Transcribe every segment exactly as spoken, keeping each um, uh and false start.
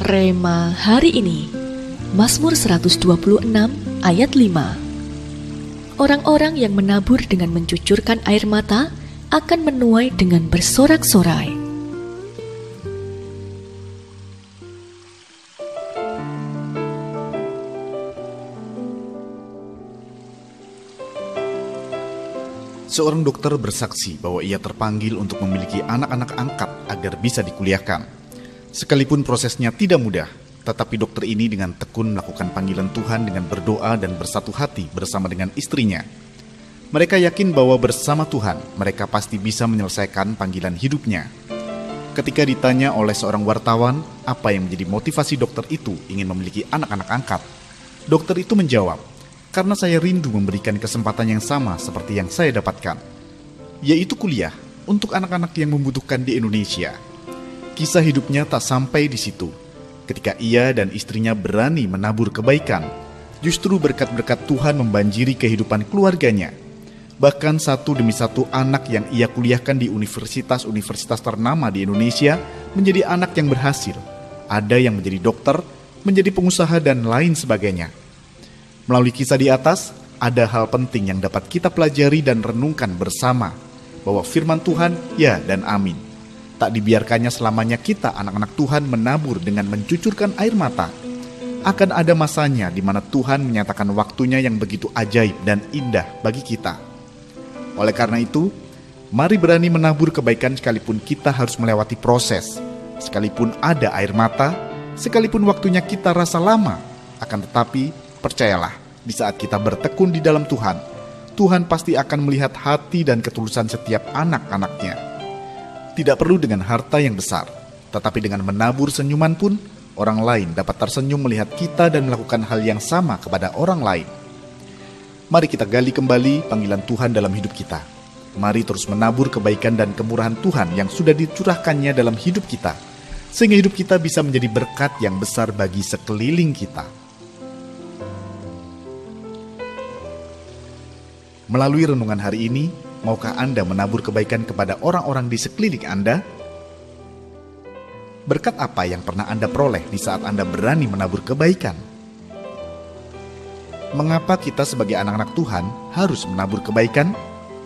Rema hari ini, Mazmur seratus dua puluh enam ayat lima. Orang-orang yang menabur dengan mencucurkan air mata akan menuai dengan bersorak-sorai. Seorang dokter bersaksi bahwa ia terpanggil untuk memiliki anak-anak angkat agar bisa dikuliahkan. Sekalipun prosesnya tidak mudah, tetapi dokter ini dengan tekun melakukan panggilan Tuhan dengan berdoa dan bersatu hati bersama dengan istrinya. Mereka yakin bahwa bersama Tuhan, mereka pasti bisa menyelesaikan panggilan hidupnya. Ketika ditanya oleh seorang wartawan, apa yang menjadi motivasi dokter itu ingin memiliki anak-anak angkat, dokter itu menjawab, "Karena saya rindu memberikan kesempatan yang sama seperti yang saya dapatkan, yaitu kuliah untuk anak-anak yang membutuhkan di Indonesia." Kisah hidupnya tak sampai di situ. Ketika ia dan istrinya berani menabur kebaikan, justru berkat-berkat Tuhan membanjiri kehidupan keluarganya. Bahkan satu demi satu anak yang ia kuliahkan di universitas-universitas ternama di Indonesia menjadi anak yang berhasil. Ada yang menjadi dokter, menjadi pengusaha, dan lain sebagainya. Melalui kisah di atas, ada hal penting yang dapat kita pelajari dan renungkan bersama, bahwa firman Tuhan ya dan amin. Tak dibiarkannya selamanya kita anak-anak Tuhan menabur dengan mencucurkan air mata. Akan ada masanya di mana Tuhan menyatakan waktunya yang begitu ajaib dan indah bagi kita. Oleh karena itu, mari berani menabur kebaikan sekalipun kita harus melewati proses. Sekalipun ada air mata, sekalipun waktunya kita rasa lama, akan tetapi percayalah, di saat kita bertekun di dalam Tuhan, Tuhan pasti akan melihat hati dan ketulusan setiap anak-anaknya. Tidak perlu dengan harta yang besar, tetapi dengan menabur senyuman pun, orang lain dapat tersenyum melihat kita dan melakukan hal yang sama kepada orang lain. Mari kita gali kembali panggilan Tuhan dalam hidup kita. Mari terus menabur kebaikan dan kemurahan Tuhan yang sudah dicurahkannya dalam hidup kita, sehingga hidup kita bisa menjadi berkat yang besar bagi sekeliling kita. Melalui renungan hari ini, maukah Anda menabur kebaikan kepada orang-orang di sekeliling Anda? Berkat apa yang pernah Anda peroleh di saat Anda berani menabur kebaikan? Mengapa kita sebagai anak-anak Tuhan harus menabur kebaikan?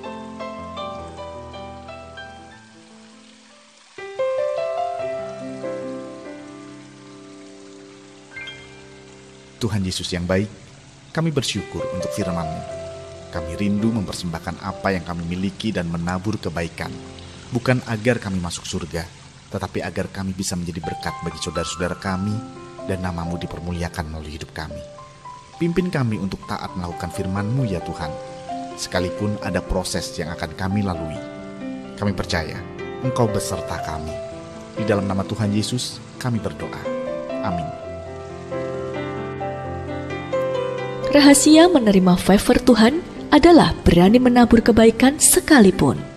Tuhan Yesus yang baik, kami bersyukur untuk firman-Mu. Kami rindu mempersembahkan apa yang kami miliki dan menabur kebaikan, bukan agar kami masuk surga, tetapi agar kami bisa menjadi berkat bagi saudara-saudara kami dan nama-Mu dipermuliakan melalui hidup kami. Pimpin kami untuk taat melakukan firman-Mu ya Tuhan, sekalipun ada proses yang akan kami lalui. Kami percaya Engkau beserta kami. Di dalam nama Tuhan Yesus kami berdoa. Amin. Rahasia menerima favor Tuhan adalah berani menabur kebaikan sekalipun.